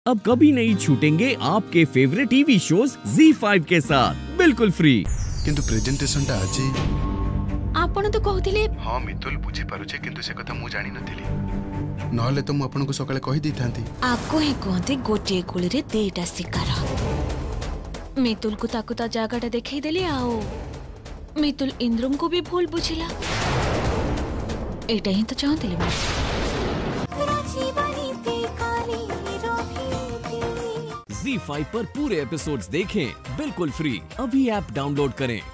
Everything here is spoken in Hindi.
अब कभी नहीं छूटेंगे आपके फेवरेट टीवी शोज ZEE5 के साथ बिल्कुल फ्री। किंतु प्रेजेंटेशन टा आज आपण तो कहथिले हां मितुल बुझी पारुछे किंतु से कथा मु जानि नथिली नहले तो मु आपन को सकाळे कहि दी थांती। आको हे कहते गोटे गुली रे देटा शिकार। मितुल को ताकू ता जागाटा देखै देली आओ मितुल इंद्रम को भी भूल बुझिला। एटा ही तो चाहतली मैं। ZEE5 पर पूरे एपिसोड्स देखें बिल्कुल फ्री। अभी ऐप डाउनलोड करें।